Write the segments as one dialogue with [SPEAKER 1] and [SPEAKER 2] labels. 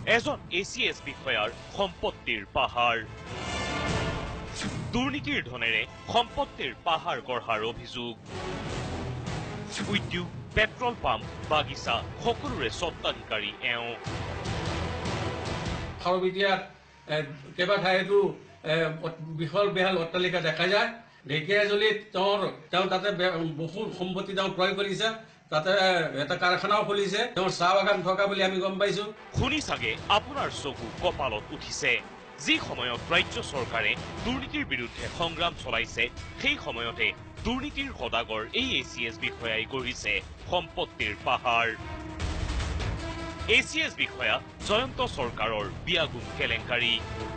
[SPEAKER 1] এজন ACS বিষয়াৰ সম্পত্তিৰ পাহাৰ দুৰ্নীতিৰ ধনেৰে সম্পত্তিৰ পাহাৰ গঢ়াৰ অভিযোগ উদ্যোগ পেট্ৰল পাম্প বাগিচা সকলোৰে স্বত্বাধিকাৰী এওঁ
[SPEAKER 2] খাৰুপেটীয়াত কেইবা ঠাইতো বিশাল বেহাল অট্টালিকা দেখা যায় ঢেকীয়াজুলিত তেওঁ তাতে বহু সম্পত্তি তেওঁ ক্ৰয় কৰিছে তাতে এটা কাৰখানাও খুলিছে তেওঁৰ চাহ বাগান থকা বুলি আমি গম পাইছো
[SPEAKER 1] শুনি চাগে আপোনাৰ চকু কপালত উঠিছে যি সময়ত ৰাজ্য চৰকাৰে দুৰ্নীতিৰ বিৰুদ্ধে সংগ্ৰাম চলাইছে সেই সময়তে দুৰ্নীতিৰ সদাগৰ এই ACS বিষয়াই গঢ়িছে সম্পত্তিৰ পাহাৰ ACS বিষয়া জয়ন্ত চৰকাৰৰ বিয়াগুম কেলেংকাৰী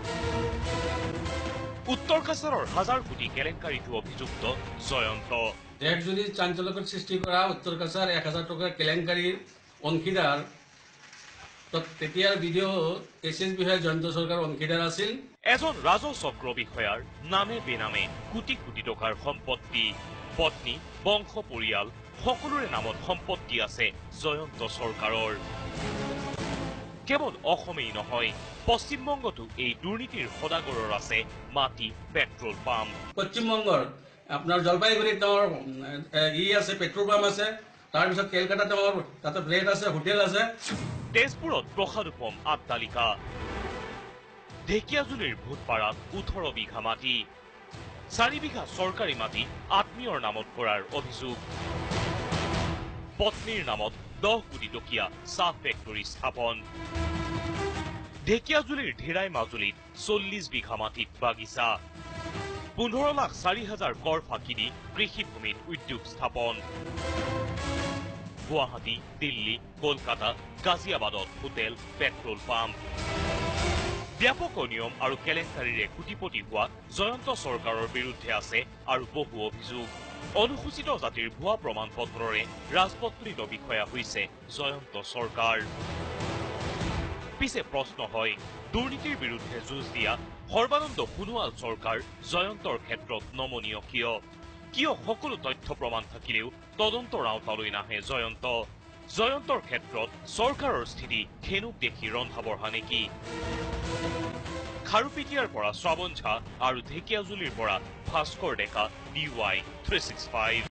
[SPEAKER 1] উত্তৰ কাছাৰৰ হাজাৰ কোটি কেলেংকাৰীটো অভিযুক্ত জয়ন্ত
[SPEAKER 2] দেশজুৰি চাঞ্চল্যকৰ সৃষ্টি কৰা উত্তৰ কাছাৰ 1000 টকাৰ কেলেংকাৰীৰ অংশীদাৰ তেতিয়াৰ ভিডিঅ' ACS বিষয়া জয়ন্ত চৰকাৰ অংশীদাৰ আছিল
[SPEAKER 1] এজন ৰাজহ চক্ৰ বিষয়াৰ নামে বেনামে কোটি কোটি টকাৰ সম্পত্তি পত্নী বংশ পৰিয়াল সকলোৰে নামত সম্পত্তি আছে জয়ন্ত চৰকাৰৰ কেৱল অসমেই নহয় পশ্চিমবংগতো এই দুৰ্নীতিৰ সদাগৰৰ আছে মাটি পেট্ৰল পাম্প
[SPEAKER 2] পশ্চিমবংগৰ আপোনাৰ জলপাইগুৰিত তেওঁৰ আছে পেট্ৰল পাম্প আছে তাৰপিছত কেলকাতা তেওঁৰ তাতে ফ্লেট আছে হোটেল আছে
[SPEAKER 1] তেজপুৰত প্ৰসাদোপম আট্টালিকা ঢেকীয়াজুলিৰ ভূতপাৰাত 18 বিঘা মাটি 4 বিঘা চৰকাৰী মাটি আত্মীয়ৰ নামত কৰাৰ অভিযোগ পত্নীৰ নামত 10 কোটি টকীয়া চাহ ফেক্টৰী স্থাপন ঢেকীয়াজুলিৰ ঢেৰাই মাজুলীত 40 বিঘা মাটিত বাগিচা 15,04,000 কৰ ফাঁকি দি কৃষিভূমিত উদ্যোগ স্থাপন গুৱাহাটী দিল্লী কলকাতা গাজিয়াবাদত হোটেল পেট্ৰল পাম্প ব্যাপক অনিয়ম আৰু কেলেংকাৰীৰে কোটিপতি হোৱা জয়ন্ত চৰকাৰৰ বিৰুদ্ধে আছে আৰু বহু অভিযোগ অনুসূচিত জাতিৰ ভুৱা প্ৰমাণ পত্ৰৰে ৰাজপত্ৰিত বিষয়া হৈছে জয়ন্ত চৰকাৰ পিছে প্ৰশ্ন হয় দুৰ্নীতিৰ বিৰুদ্ধে যুঁজ দিয়া সৰ্বানন্দ সোণোৱাল চৰকাৰ জয়ন্তৰ ক্ষেত্ৰত নমনীয় কিয় সকলো তথ্য প্ৰমাণ থাকিলেও তদন্তৰ আওতালৈ নাহে জয়ন্তৰ ক্ষেত্ৰত চৰকাৰৰ স্থিতি খেনুক দেখি ৰন্ধা বঢ়া নেকি খাৰুপেটীয়াৰ পৰা শ্ৰাৱণ ঝা আৰু ঢেকীয়াজুলিৰ পৰা ভাস্কৰ ডেকা DY 365